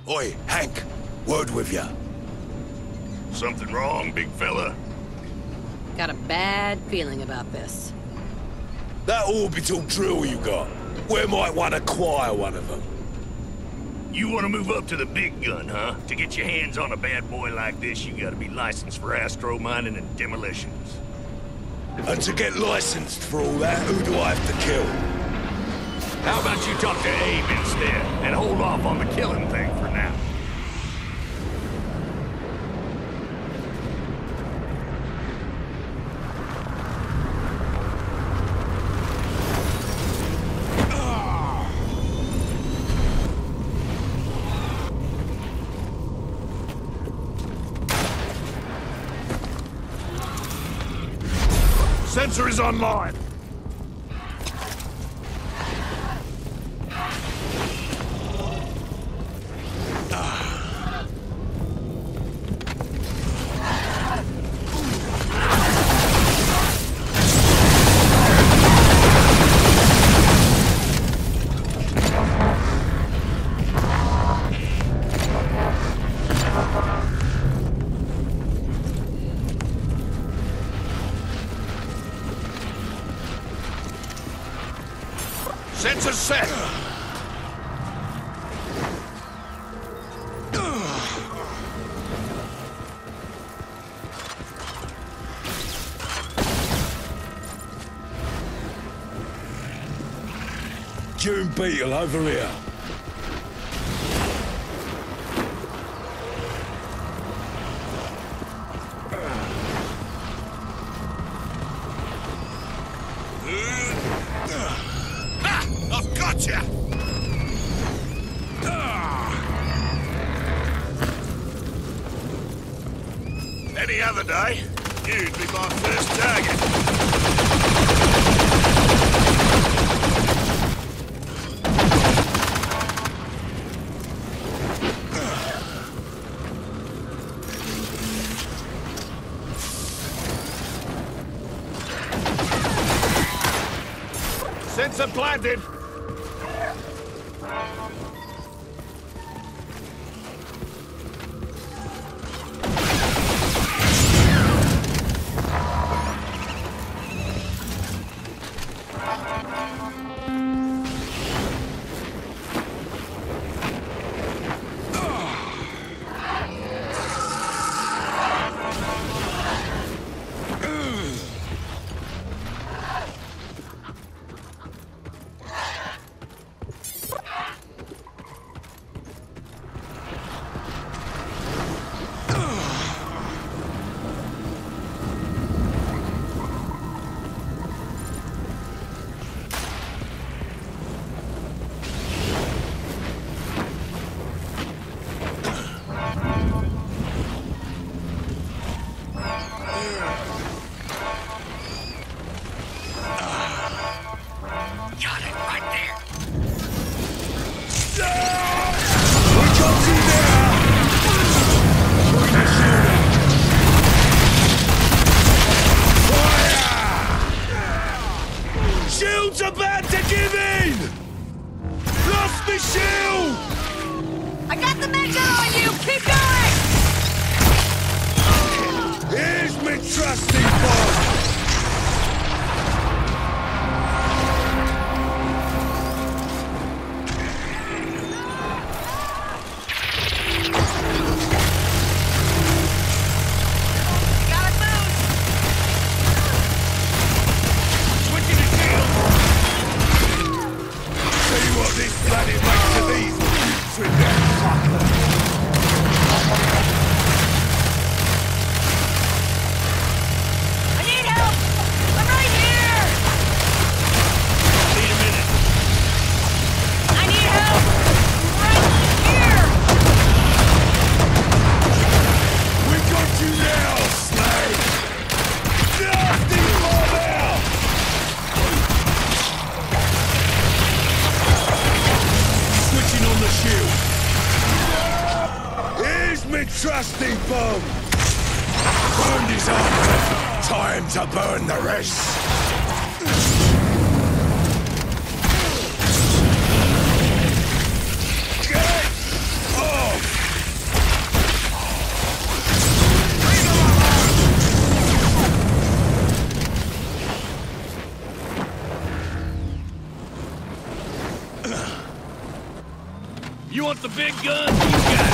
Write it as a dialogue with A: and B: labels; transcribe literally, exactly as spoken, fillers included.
A: Oi, Hank, word with ya.
B: Something wrong, big fella?
C: Got a bad feeling about this.
A: That orbital drill you got, we might want to acquire one of them.
B: You want to move up to the big gun, huh? To get your hands on a bad boy like this, you gotta be licensed for astro mining and demolitions.
A: And to get licensed for all that, who do I have to kill?
B: How about you talk to Abe instead, and hold off on the killing thing for now? Sensor is online! Sensor set!
A: June Beetle over here.
B: I've got you! Any other day, you'd be my first target. Sensor planted!
A: Shield's about to give in! Lost the shield!
C: I got the measure on you! Keep going!
A: Here's me trusty boy! Trusty bomb! Burned his arms. Time to burn the rest! Get off!
B: the big guns, you got